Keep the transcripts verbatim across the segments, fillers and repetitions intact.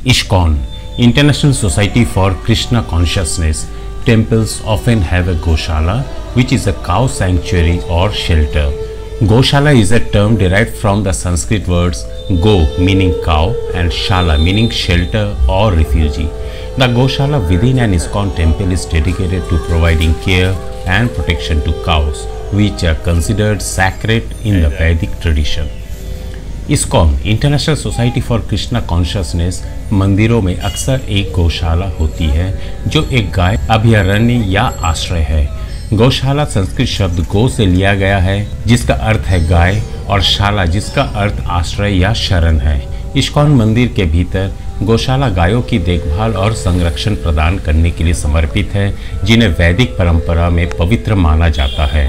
ISKCON, International Society for Krishna Consciousness. Temples often have a Goshala, which is a cow sanctuary or shelter. Goshala is a term derived from the Sanskrit words go meaning cow and shala meaning shelter or refugee. The Goshala within an ISKCON temple is dedicated to providing care and protection to cows, which are considered sacred in the Vedic tradition. ISKCON, international society for Krishna consciousness, मंदिरों में अक्सर एक गौशाला होती है जो एक गाय अभयारण्य या आश्रय है। गौशाला संस्कृत शब्द गो से लिया गया है जिसका अर्थ है गाय, और शाला जिसका अर्थ आश्रय या शरण है। ISKCON मंदिर के भीतर गौशाला गायों की देखभाल और संरक्षण प्रदान करने के लिए समर्पित है, जिन्हें वैदिक परंपरा में पवित्र माना जाता है।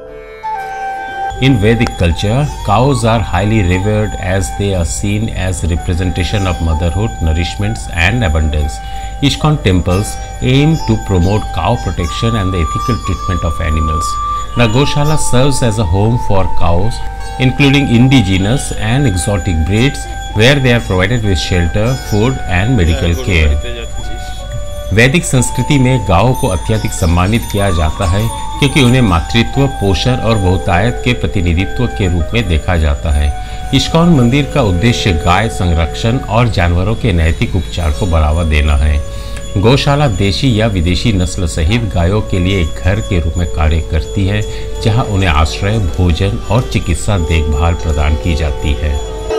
In Vedic culture, cows are highly revered as they are seen as representation of motherhood, nourishment and abundance. ISKCON temples aim to promote cow protection and the ethical treatment of animals. The Goshala serves as a home for cows, including indigenous and exotic breeds, where they are provided with shelter, food and medical care. वैदिक संस्कृति में गायों को अत्यधिक सम्मानित किया जाता है क्योंकि उन्हें मातृत्व, पोषण और बहुतायत के प्रतिनिधित्व के रूप में देखा जाता है। ISKCON मंदिर का उद्देश्य गाय संरक्षण और जानवरों के नैतिक उपचार को बढ़ावा देना है। गौशाला देशी या विदेशी नस्ल सहित गायों के लिए एक घर के रूप में कार्य करती है, जहां उन्हें आश्रय, भोजन और चिकित्सा देखभाल प्रदान की जाती है।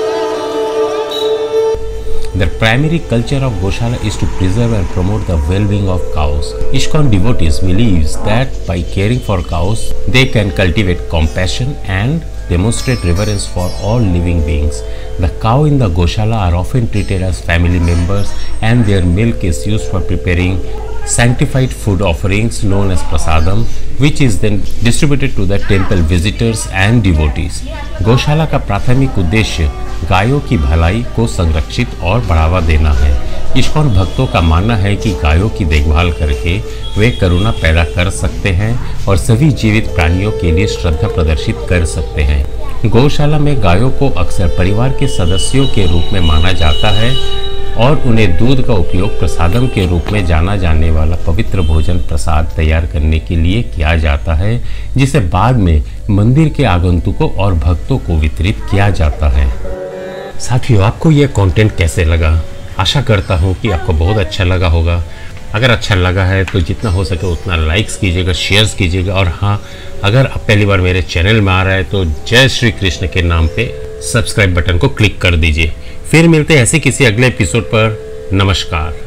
The primary culture of Goshala is to preserve and promote the well-being of cows. ISKCON devotees believes that by caring for cows, they can cultivate compassion and demonstrate reverence for all living beings. The cow in the Goshala are often treated as family members, and their milk is used for preparing sanctified food offerings known as prasadam, which is then distributed to the temple visitors and devotees. गौशाला का प्राथमिक उद्देश्य गायों की भलाई को संरक्षित और बढ़ावा देना है। ISKCON भक्तों का मानना है कि गायों की देखभाल करके वे करुणा पैदा कर सकते हैं और सभी जीवित प्राणियों के लिए श्रद्धा प्रदर्शित कर सकते हैं। गौशाला में गायों को अक्सर परिवार के सदस्यों के रूप में माना जाता है और उन्हें दूध का उपयोग प्रसादम के रूप में जाना जाने वाला पवित्र भोजन प्रसाद तैयार करने के लिए किया जाता है, जिसे बाद में मंदिर के आगंतुकों और भक्तों को वितरित किया जाता है। साथियों, आपको यह कंटेंट कैसे लगा? आशा करता हूँ कि आपको बहुत अच्छा लगा होगा। अगर अच्छा लगा है तो जितना हो सके उतना लाइक्स कीजिएगा, शेयर्स कीजिएगा, और हाँ, अगर आप पहली बार मेरे चैनल में आ रहा है तो जय श्री कृष्ण के नाम पे सब्सक्राइब बटन को क्लिक कर दीजिए। फिर मिलते हैं ऐसे किसी अगले एपिसोड पर। नमस्कार।